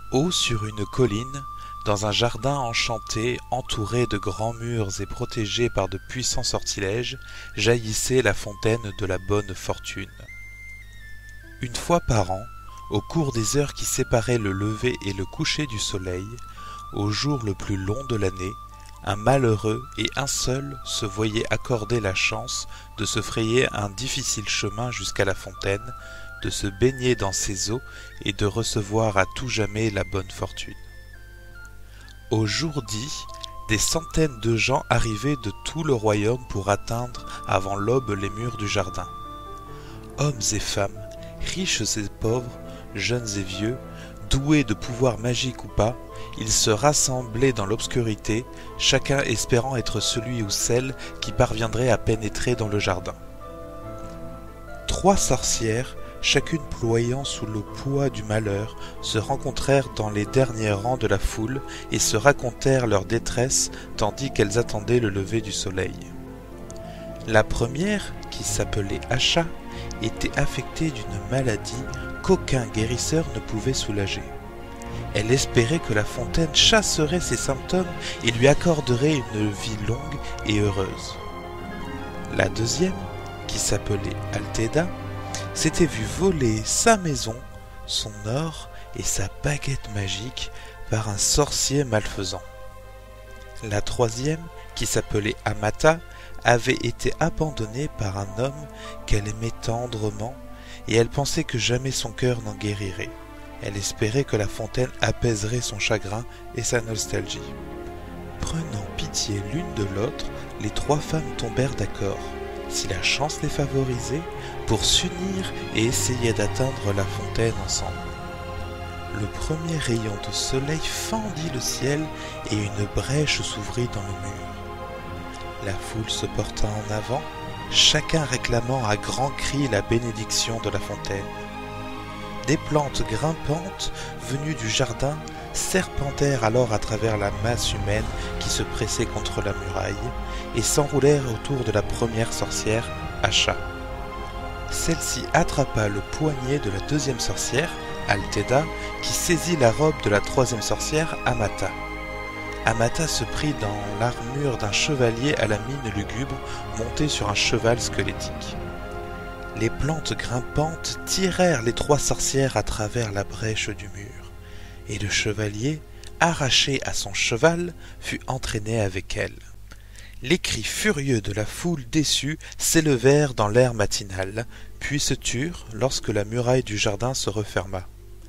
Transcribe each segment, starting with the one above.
Haut sur une colline, dans un jardin enchanté, entouré de grands murs et protégé par de puissants sortilèges, jaillissait la fontaine de la bonne fortune. Une fois par an, au cours des heures qui séparaient le lever et le coucher du soleil, au jour le plus long de l'année, un malheureux et un seul se voyait accorder la chance de se frayer un difficile chemin jusqu'à la fontaine, de se baigner dans ses eaux et de recevoir à tout jamais la bonne fortune. Au jour dit, des centaines de gens arrivaient de tout le royaume pour atteindre avant l'aube les murs du jardin. Hommes et femmes, riches et pauvres, jeunes et vieux, doués de pouvoirs magiques ou pas, ils se rassemblaient dans l'obscurité, chacun espérant être celui ou celle qui parviendrait à pénétrer dans le jardin. 3 sorcières, chacune ployant sous le poids du malheur, se rencontrèrent dans les derniers rangs de la foule et se racontèrent leur détresse tandis qu'elles attendaient le lever du soleil. La première, qui s'appelait Asha, était affectée d'une maladie qu'aucun guérisseur ne pouvait soulager. Elle espérait que la fontaine chasserait ses symptômes et lui accorderait une vie longue et heureuse. La deuxième, qui s'appelait Altheda, s'était vue voler sa maison, son or et sa baguette magique par un sorcier malfaisant. La troisième, qui s'appelait Amata, avait été abandonnée par un homme qu'elle aimait tendrement, et elle pensait que jamais son cœur n'en guérirait. Elle espérait que la fontaine apaiserait son chagrin et sa nostalgie. Prenant pitié l'une de l'autre, les 3 femmes tombèrent d'accord, si la chance les favorisait, pour s'unir et essayer d'atteindre la fontaine ensemble. Le premier rayon de soleil fendit le ciel et une brèche s'ouvrit dans le mur. La foule se porta en avant, chacun réclamant à grands cris la bénédiction de la fontaine. Des plantes grimpantes venues du jardin serpentèrent alors à travers la masse humaine qui se pressait contre la muraille et s'enroulèrent autour de la première sorcière, Asha. Celle-ci attrapa le poignet de la deuxième sorcière, Altheda, qui saisit la robe de la troisième sorcière, Amata. Amata se prit dans l'armure d'un chevalier à la mine lugubre, monté sur un cheval squelettique. Les plantes grimpantes tirèrent les 3 sorcières à travers la brèche du mur, et le chevalier, arraché à son cheval, fut entraîné avec elle. Les cris furieux de la foule déçue s'élevèrent dans l'air matinal, puis se turent lorsque la muraille du jardin se referma.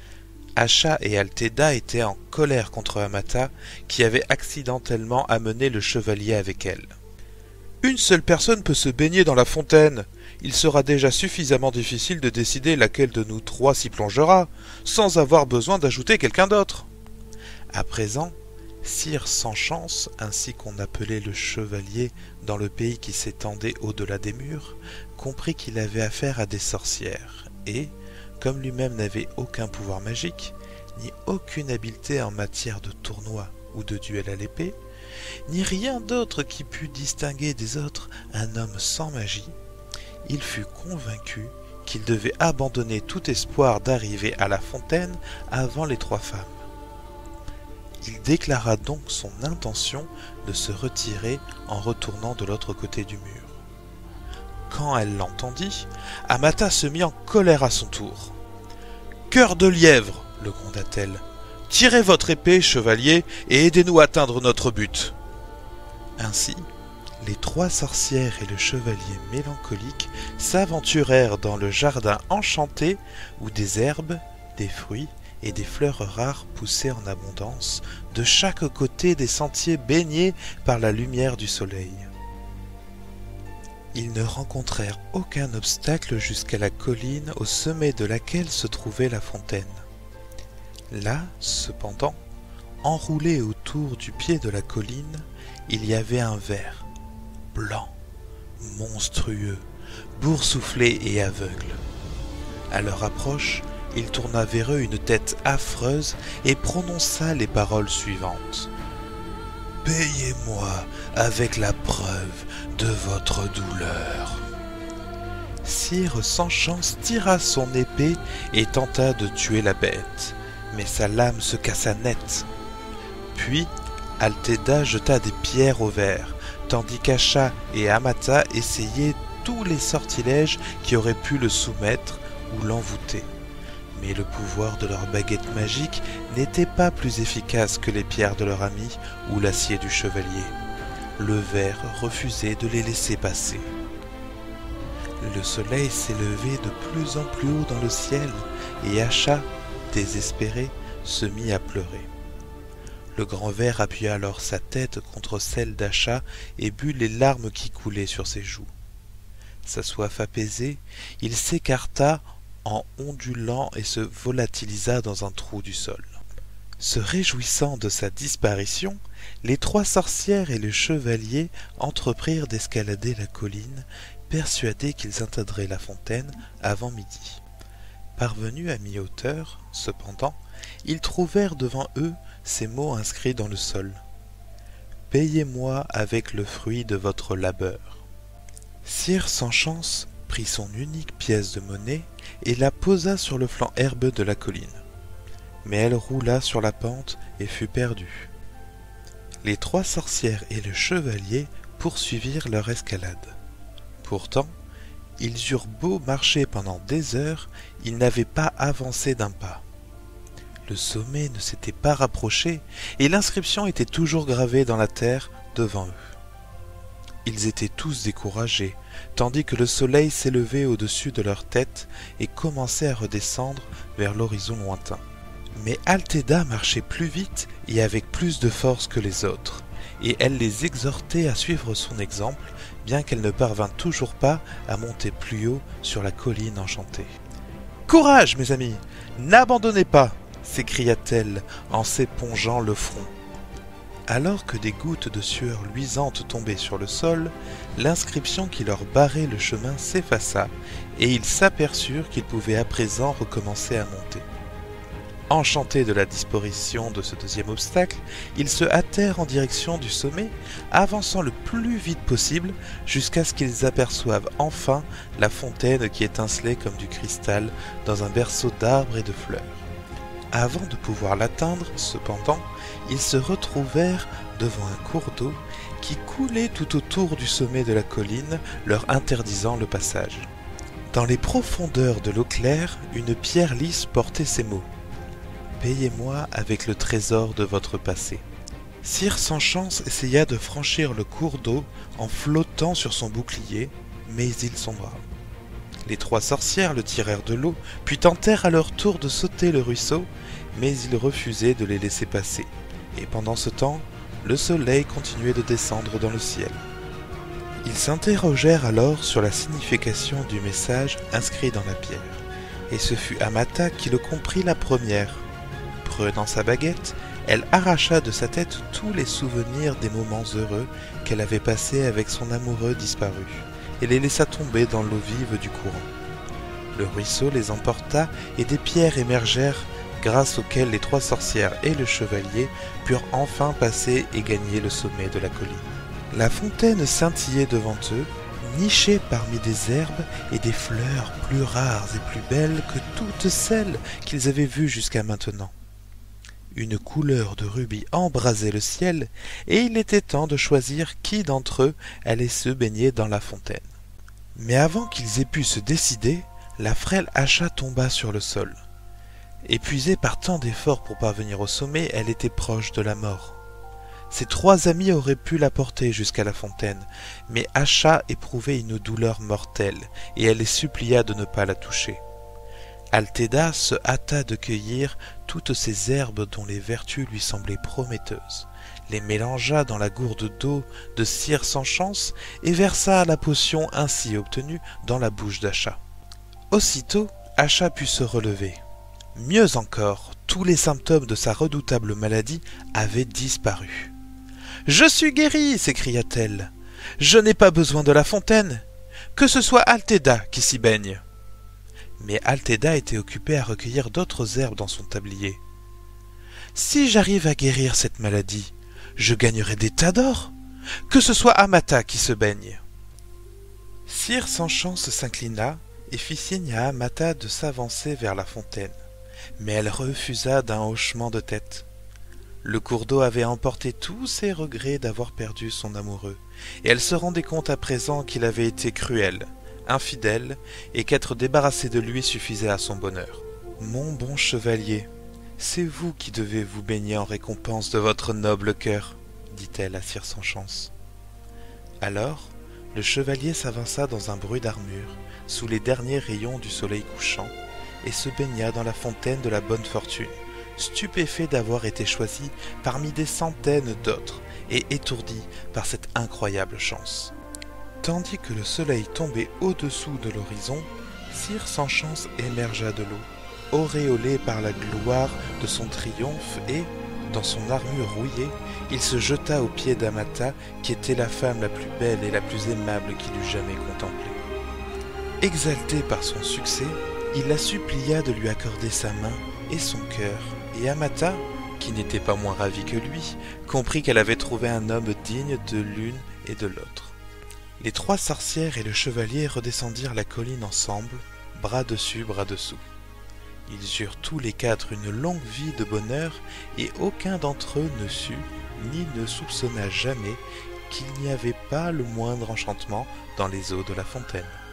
Asha et Altheda étaient en colère contre Amata, qui avait accidentellement amené le chevalier avec elle. « Une seule personne peut se baigner dans la fontaine. Il sera déjà suffisamment difficile de décider laquelle de nous 3 s'y plongera, sans avoir besoin d'ajouter quelqu'un d'autre. » À présent, Sire sans chance, ainsi qu'on appelait le chevalier dans le pays qui s'étendait au-delà des murs, comprit qu'il avait affaire à des sorcières, et, comme lui-même n'avait aucun pouvoir magique, ni aucune habileté en matière de tournoi ou de duel à l'épée, ni rien d'autre qui pût distinguer des autres un homme sans magie, il fut convaincu qu'il devait abandonner tout espoir d'arriver à la fontaine avant les 3 femmes. Il déclara donc son intention de se retirer en retournant de l'autre côté du mur. Quand elle l'entendit, Amata se mit en colère à son tour. « Cœur de lièvre !» le gronda-t-elle. « Tirez votre épée, chevalier, et aidez-nous à atteindre notre but !» Ainsi, les 3 sorcières et le chevalier mélancolique s'aventurèrent dans le jardin enchanté où des herbes, des fruits et des fleurs rares poussaient en abondance, de chaque côté des sentiers baignés par la lumière du soleil. Ils ne rencontrèrent aucun obstacle jusqu'à la colline au sommet de laquelle se trouvait la fontaine. Là, cependant, enroulé autour du pied de la colline, il y avait un ver, blanc, monstrueux, boursouflé et aveugle. À leur approche, il tourna vers eux une tête affreuse et prononça les paroles suivantes. « Payez-moi avec la preuve de votre douleur. » Sire sans chance tira son épée et tenta de tuer la bête, mais sa lame se cassa net. Puis Altheda jeta des pierres au ver, tandis qu'Acha et Amata essayaient tous les sortilèges qui auraient pu le soumettre ou l'envoûter. Mais le pouvoir de leur baguette magique n'était pas plus efficace que les pierres de leur ami ou l'acier du chevalier. Le ver refusait de les laisser passer. Le soleil s'élevait de plus en plus haut dans le ciel, et Acha, désespéré, se mit à pleurer. Le grand ver appuya alors sa tête contre celle d'Acha et but les larmes qui coulaient sur ses joues. Sa soif apaisée, il s'écarta en ondulant et se volatilisa dans un trou du sol. Se réjouissant de sa disparition, les 3 sorcières et le chevalier entreprirent d'escalader la colline, persuadés qu'ils atteindraient la fontaine avant midi. Parvenus à mi-hauteur, cependant, ils trouvèrent devant eux ces mots inscrits dans le sol. « Payez-moi avec le fruit de votre labeur. » Sire sans chance prit son unique pièce de monnaie et la posa sur le flanc herbeux de la colline. Mais elle roula sur la pente et fut perdue. Les 3 sorcières et le chevalier poursuivirent leur escalade. Pourtant, ils eurent beau marcher pendant des heures, ils n'avaient pas avancé d'un pas. Le sommet ne s'était pas rapproché et l'inscription était toujours gravée dans la terre devant eux. Ils étaient tous découragés, tandis que le soleil s'élevait au-dessus de leur tête et commençait à redescendre vers l'horizon lointain. Mais Altheda marchait plus vite et avec plus de force que les autres, et elle les exhortait à suivre son exemple, bien qu'elle ne parvint toujours pas à monter plus haut sur la colline enchantée. « Courage, mes amis! N'abandonnez pas !» s'écria-t-elle en s'épongeant le front. Alors que des gouttes de sueur luisante tombaient sur le sol, l'inscription qui leur barrait le chemin s'effaça, et ils s'aperçurent qu'ils pouvaient à présent recommencer à monter. Enchantés de la disparition de ce deuxième obstacle, ils se hâtèrent en direction du sommet, avançant le plus vite possible jusqu'à ce qu'ils aperçoivent enfin la fontaine qui étincelait comme du cristal dans un berceau d'arbres et de fleurs. Avant de pouvoir l'atteindre, cependant, ils se retrouvèrent devant un cours d'eau qui coulait tout autour du sommet de la colline, leur interdisant le passage. Dans les profondeurs de l'eau claire, une pierre lisse portait ces mots. « Payez-moi avec le trésor de votre passé. » Sire sans chance essaya de franchir le cours d'eau en flottant sur son bouclier, mais il sombra. Les 3 sorcières le tirèrent de l'eau, puis tentèrent à leur tour de sauter le ruisseau, mais il refusait de les laisser passer, et pendant ce temps, le soleil continuait de descendre dans le ciel. Ils s'interrogèrent alors sur la signification du message inscrit dans la pierre, et ce fut Amata qui le comprit la première. Prenant sa baguette, elle arracha de sa tête tous les souvenirs des moments heureux qu'elle avait passés avec son amoureux disparu, et les laissa tomber dans l'eau vive du courant. Le ruisseau les emporta et des pierres émergèrent grâce auxquelles les 3 sorcières et le chevalier purent enfin passer et gagner le sommet de la colline. La fontaine scintillait devant eux, nichée parmi des herbes et des fleurs plus rares et plus belles que toutes celles qu'ils avaient vues jusqu'à maintenant. Une couleur de rubis embrasait le ciel, et il était temps de choisir qui d'entre eux allait se baigner dans la fontaine. Mais avant qu'ils aient pu se décider, la frêle Acha tomba sur le sol. Épuisée par tant d'efforts pour parvenir au sommet, elle était proche de la mort. Ses 3 amis auraient pu la porter jusqu'à la fontaine, mais Acha éprouvait une douleur mortelle, et elle les supplia de ne pas la toucher. Altheda se hâta de cueillir toutes ces herbes dont les vertus lui semblaient prometteuses, les mélangea dans la gourde d'eau de Sire sans chance et versa la potion ainsi obtenue dans la bouche d'Acha. Aussitôt, Acha put se relever. Mieux encore, tous les symptômes de sa redoutable maladie avaient disparu. « Je suis guérie !» s'écria-t-elle. « Je n'ai pas besoin de la fontaine. Que ce soit Altheda qui s'y baigne. » Mais Altheda était occupée à recueillir d'autres herbes dans son tablier. « Si j'arrive à guérir cette maladie, je gagnerai des tas d'or. Que ce soit Amata qui se baigne. » Sire sans chance s'inclina et fit signe à Amata de s'avancer vers la fontaine. mais elle refusa d'un hochement de tête. Le cours d'eau avait emporté tous ses regrets d'avoir perdu son amoureux, et elle se rendait compte à présent qu'il avait été cruel, infidèle, et qu'être débarrassé de lui suffisait à son bonheur. « Mon bon chevalier, c'est vous qui devez vous baigner en récompense de votre noble cœur, » dit-elle à Sir Sanchance. Alors, le chevalier s'avança dans un bruit d'armure, sous les derniers rayons du soleil couchant, et se baigna dans la fontaine de la bonne fortune, stupéfait d'avoir été choisi parmi des centaines d'autres, et étourdi par cette incroyable chance. Tandis que le soleil tombait au-dessous de l'horizon, Sir Sanchance émergea de l'eau, auréolé par la gloire de son triomphe, et, dans son armure rouillée, il se jeta aux pieds d'Amata, qui était la femme la plus belle et la plus aimable qu'il eût jamais contemplée. Exalté par son succès, il la supplia de lui accorder sa main et son cœur, et Amata, qui n'était pas moins ravie que lui, comprit qu'elle avait trouvé un homme digne de l'une et de l'autre. Les trois sorcières et le chevalier redescendirent la colline ensemble, bras dessus, bras dessous. Ils eurent tous les quatre une longue vie de bonheur, et aucun d'entre eux ne sut, ni ne soupçonna jamais, qu'il n'y avait pas le moindre enchantement dans les eaux de la fontaine.